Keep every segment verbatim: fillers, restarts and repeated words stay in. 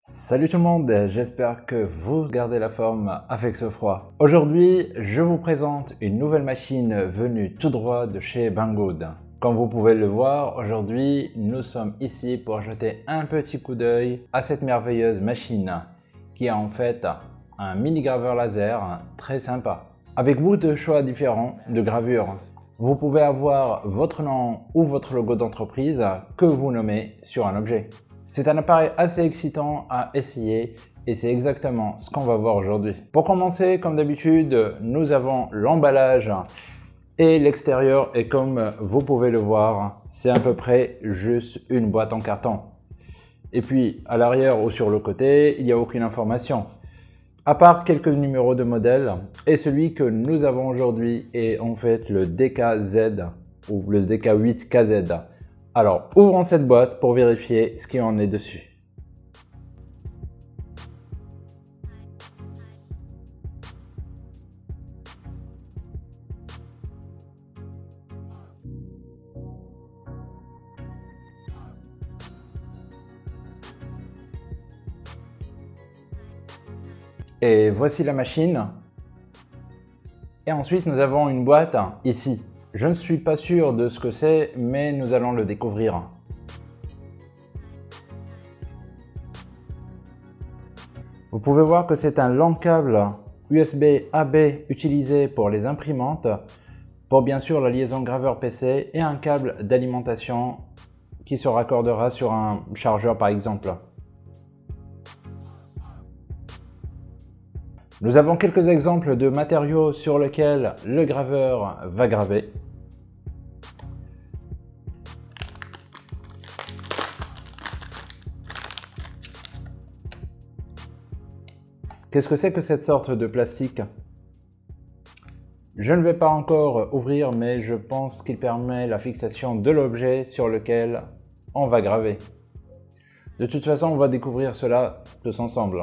Salut tout le monde, j'espère que vous gardez la forme avec ce froid. Aujourd'hui, je vous présente une nouvelle machine venue tout droit de chez Banggood. Comme vous pouvez le voir, aujourd'hui, nous sommes ici pour jeter un petit coup d'œil à cette merveilleuse machine qui a en fait un mini graveur laser très sympa. Avec beaucoup de choix différents de gravure. Vous pouvez avoir votre nom ou votre logo d'entreprise que vous nommez sur un objet. C'est un appareil assez excitant à essayer et c'est exactement ce qu'on va voir aujourd'hui. Pour commencer, comme d'habitude, nous avons l'emballage et l'extérieur et comme vous pouvez le voir, c'est à peu près juste une boîte en carton. Et puis à l'arrière ou sur le côté, il n'y a aucune information. À part quelques numéros de modèle et celui que nous avons aujourd'hui est en fait le D K Z ou le D K huit K Z. Alors, ouvrons cette boîte pour vérifier ce qu'il en est dessus. Et voici la machine. Et ensuite, nous avons une boîte ici. Je ne suis pas sûr de ce que c'est, mais nous allons le découvrir. Vous pouvez voir que c'est un long câble U S B A B utilisé pour les imprimantes, pour bien sûr la liaison graveur P C et un câble d'alimentation qui se raccordera sur un chargeur par exemple. Nous avons quelques exemples de matériaux sur lesquels le graveur va graver. Qu'est-ce que c'est que cette sorte de plastique? Je ne vais pas encore ouvrir, mais je pense qu'il permet la fixation de l'objet sur lequel on va graver. De toute façon, on va découvrir cela tous ensemble.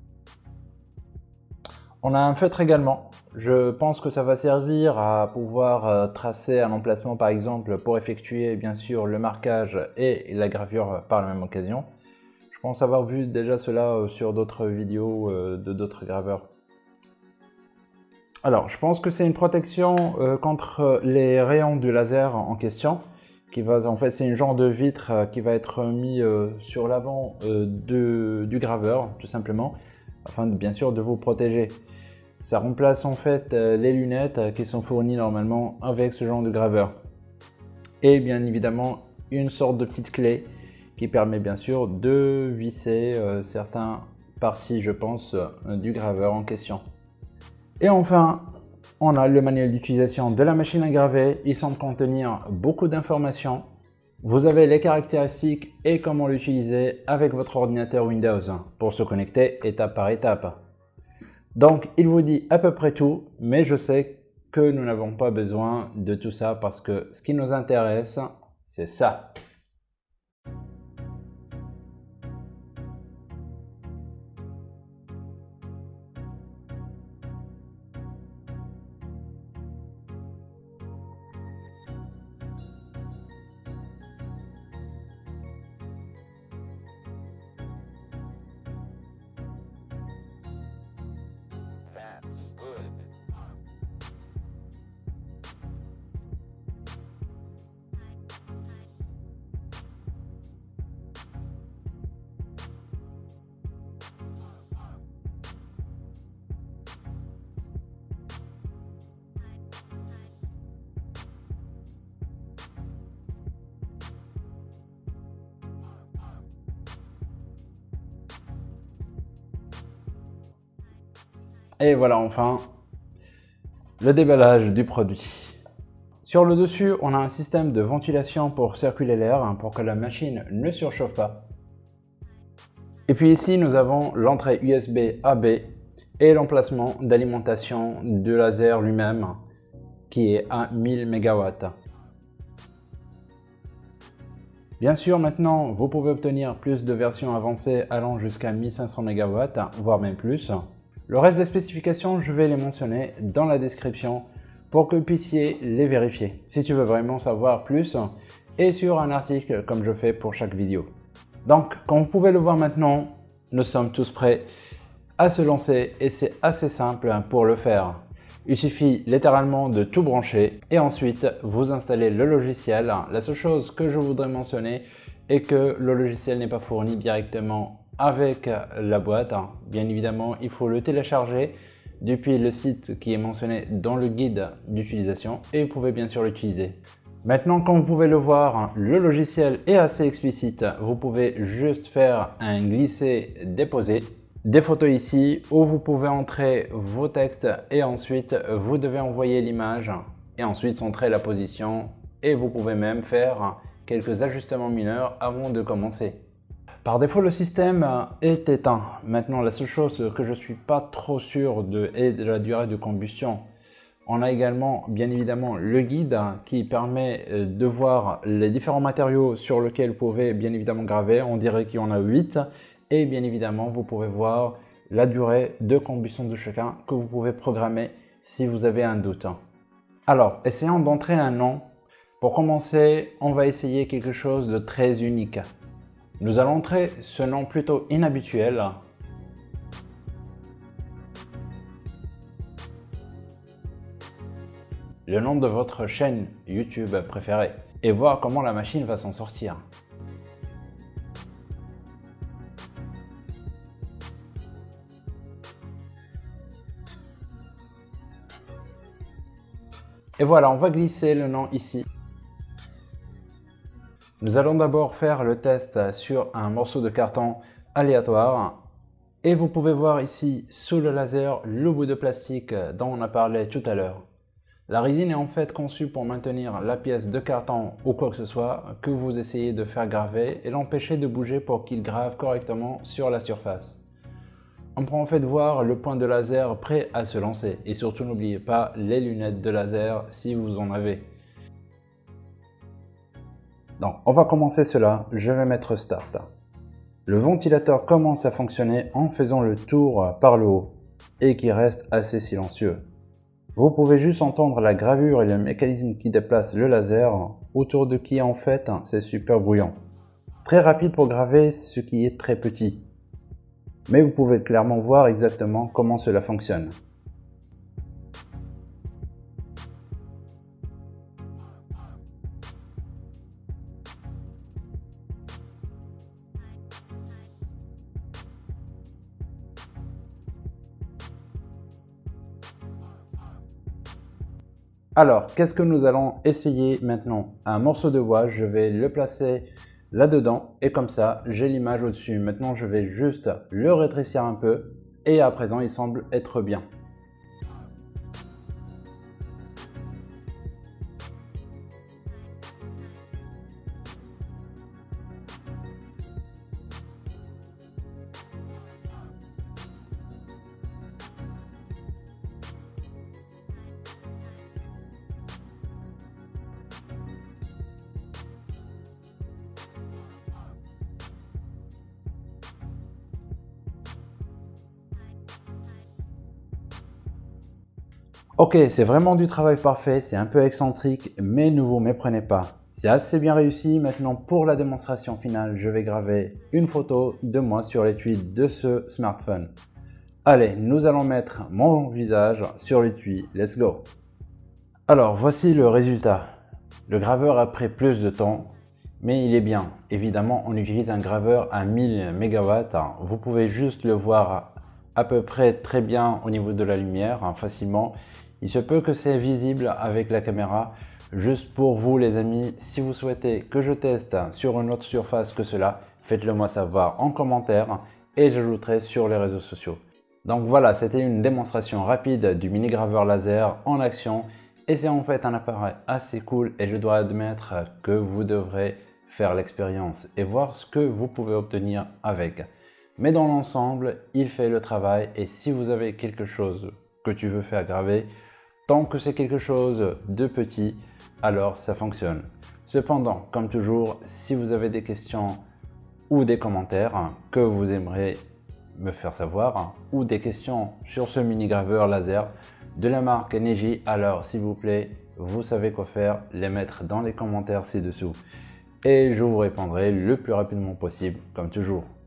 On a un feutre également. Je pense que ça va servir à pouvoir tracer un emplacement par exemple pour effectuer bien sûr le marquage et la gravure par la même occasion. Je pense avoir vu déjà cela sur d'autres vidéos de d'autres graveurs. Alors, je pense que c'est une protection contre les rayons du laser en question. Qui va, en fait, c'est une genre de vitre qui va être mis sur l'avant du graveur, tout simplement, afin de, bien sûr de vous protéger. Ça remplace en fait les lunettes qui sont fournies normalement avec ce genre de graveur. Et bien évidemment une sorte de petite clé qui permet bien sûr de visser euh, certaines parties, je pense, euh, du graveur en question. Et enfin, on a le manuel d'utilisation de la machine à graver. Il semble contenir beaucoup d'informations. Vous avez les caractéristiques et comment l'utiliser avec votre ordinateur Windows pour se connecter étape par étape. Donc, il vous dit à peu près tout, mais je sais que nous n'avons pas besoin de tout ça parce que ce qui nous intéresse, c'est ça. Et voilà enfin le déballage du produit. Sur le dessus, on a un système de ventilation pour circuler l'air, hein, pour que la machine ne surchauffe pas. Et puis ici, nous avons l'entrée U S B A B et l'emplacement d'alimentation du laser lui-même qui est à mille mégawatts. Bien sûr, maintenant, vous pouvez obtenir plus de versions avancées allant jusqu'à mille cinq cents mégawatts, voire même plus. Le reste des spécifications, je vais les mentionner dans la description pour que vous puissiez les vérifier si tu veux vraiment savoir plus et sur un article comme je fais pour chaque vidéo. Donc, comme vous pouvez le voir maintenant, nous sommes tous prêts à se lancer et c'est assez simple pour le faire. Il suffit littéralement de tout brancher et ensuite vous installez le logiciel. La seule chose que je voudrais mentionner est que le logiciel n'est pas fourni directement avec la boîte. Bien évidemment, il faut le télécharger depuis le site qui est mentionné dans le guide d'utilisation et vous pouvez bien sûr l'utiliser. Maintenant, comme vous pouvez le voir, le logiciel est assez explicite. Vous pouvez juste faire un glisser-déposer. Des photos ici où vous pouvez entrer vos textes et ensuite vous devez envoyer l'image et ensuite centrer la position et vous pouvez même faire quelques ajustements mineurs avant de commencer. Par défaut, le système est éteint. Maintenant, la seule chose que je ne suis pas trop sûr de est de la durée de combustion. On a également bien évidemment le guide qui permet de voir les différents matériaux sur lesquels vous pouvez bien évidemment graver. On dirait qu'il y en a huit. Et bien évidemment, vous pouvez voir la durée de combustion de chacun que vous pouvez programmer si vous avez un doute. Alors, essayons d'entrer un nom. Pour commencer, on va essayer quelque chose de très unique. Nous allons entrer ce nom plutôt inhabituel. Le nom de votre chaîne YouTube préférée et voir comment la machine va s'en sortir. Et voilà, on va glisser le nom ici. Nous allons d'abord faire le test sur un morceau de carton aléatoire. Et vous pouvez voir ici, sous le laser, le bout de plastique dont on a parlé tout à l'heure. La résine est en fait conçue pour maintenir la pièce de carton ou quoi que ce soit que vous essayez de faire graver et l'empêcher de bouger pour qu'il grave correctement sur la surface. On peut en fait voir le point de laser prêt à se lancer et surtout n'oubliez pas les lunettes de laser si vous en avez. Donc on va commencer cela, je vais mettre Start. Le ventilateur commence à fonctionner en faisant le tour par le haut et qui reste assez silencieux. Vous pouvez juste entendre la gravure et le mécanisme qui déplace le laser autour de qui en fait c'est super bruyant. Très rapide pour graver ce qui est très petit. Mais vous pouvez clairement voir exactement comment cela fonctionne. Alors, qu'est-ce que nous allons essayer maintenant? Un morceau de bois, je vais le placer là-dedans et comme ça, j'ai l'image au-dessus. Maintenant, je vais juste le rétrécir un peu et à présent, il semble être bien. Ok, c'est vraiment du travail parfait, c'est un peu excentrique, mais ne vous méprenez pas. C'est assez bien réussi. Maintenant, pour la démonstration finale, je vais graver une photo de moi sur l'étui de ce smartphone. Allez, nous allons mettre mon visage sur l'étui. Let's go! Alors, voici le résultat. Le graveur a pris plus de temps, mais il est bien. Évidemment, on utilise un graveur à mille mégawatts. Vous pouvez juste le voir à peu près très bien au niveau de la lumière, hein, facilement. Il se peut que c'est visible avec la caméra. Juste pour vous les amis, si vous souhaitez que je teste sur une autre surface que cela, faites-le moi savoir en commentaire et j'ajouterai sur les réseaux sociaux. Donc voilà, c'était une démonstration rapide du mini graveur laser en action et c'est en fait un appareil assez cool et je dois admettre que vous devrez faire l'expérience et voir ce que vous pouvez obtenir avec. Mais dans l'ensemble, il fait le travail et si vous avez quelque chose que tu veux faire graver, tant que c'est quelque chose de petit, alors ça fonctionne. Cependant, comme toujours, si vous avez des questions ou des commentaires que vous aimeriez me faire savoir ou des questions sur ce mini graveur laser de la marque Neji, alors s'il vous plaît, vous savez quoi faire, les mettre dans les commentaires ci-dessous et je vous répondrai le plus rapidement possible comme toujours.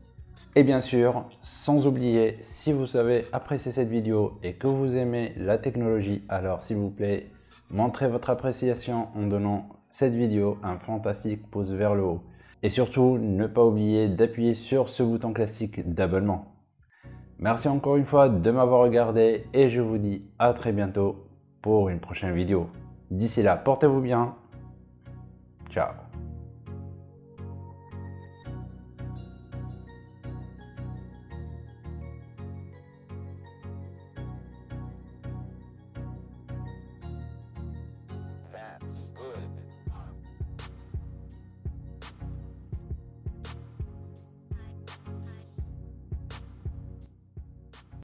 Et bien sûr, sans oublier, si vous avez apprécié cette vidéo et que vous aimez la technologie, alors s'il vous plaît, montrez votre appréciation en donnant cette vidéo un fantastique pouce vers le haut. Et surtout, ne pas oublier d'appuyer sur ce bouton classique d'abonnement. Merci encore une fois de m'avoir regardé et je vous dis à très bientôt pour une prochaine vidéo. D'ici là, portez-vous bien. Ciao.